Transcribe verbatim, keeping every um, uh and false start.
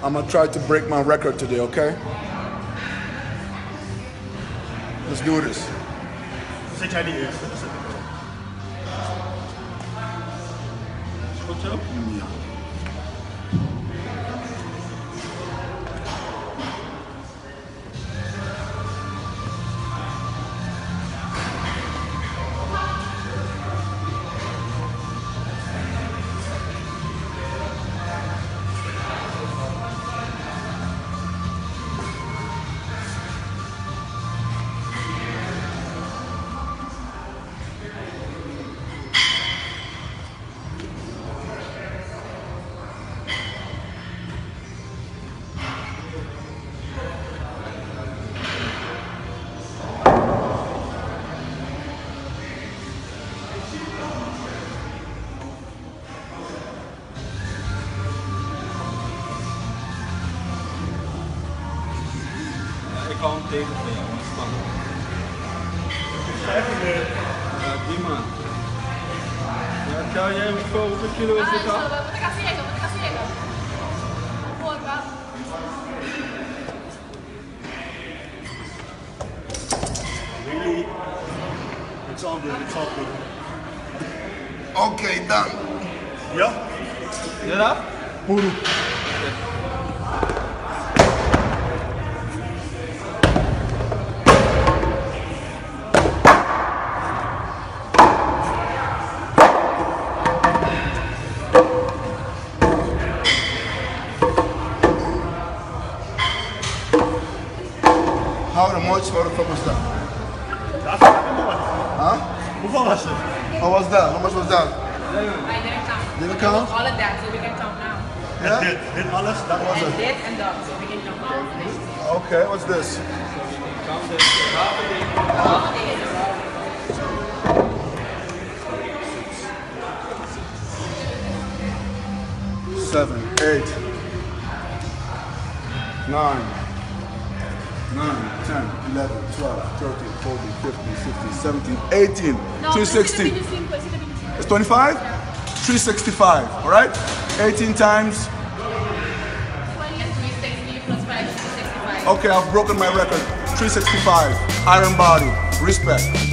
I'm gonna try to break my record today, okay? Let's do this. Zet jij die eerst? Goed zo? Ja. Ik hou hem tegen van jou, spannend. Ja, die man. Ja, tel jij hoeveel, hoeveel kilo is dit al? Really? It's all good, it's all good. Okay, done. Ja? Ja? Boeroe. How much? How the fuck was that? Dat is het mooi. Huh? Hoeveel was het? How was that? How much was that? I didn't count. Didn't count? All of that, so we can count now. Yeah? Dit, dit alles, dat was And het. this and that, so we can count now. Okay, what's this? All day is Seven, eight, nine, nine, ten, eleven, twelve, thirteen, fourteen, fifteen, sixteen, seventeen, eighteen, three sixty. It's twenty-five? three sixty-five, all right? eighteen times. Okay, I've broken my record. three sixty-five, iron body, respect.